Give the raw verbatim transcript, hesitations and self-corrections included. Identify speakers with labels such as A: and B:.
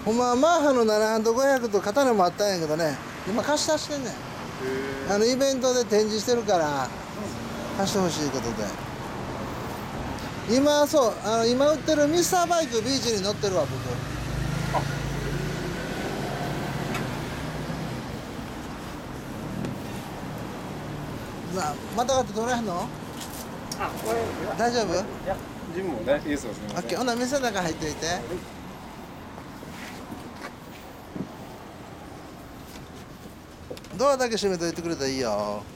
A: ほんまはマッハのななハンドごひゃくと刀もあったんやけどね、今貸し出してんねん。あのイベントで展示してるから貸してほしいことで。今そうあの今売ってるミスターバイクビーチに乗ってるわ僕。あまたがって取れへんの？
B: あ、これ
A: 大丈夫？
B: いや、自分もね、いいですよ、すみません。
A: オッケー、ほな店の中入っていて。ドアだけ閉めといてくれたらいいよ。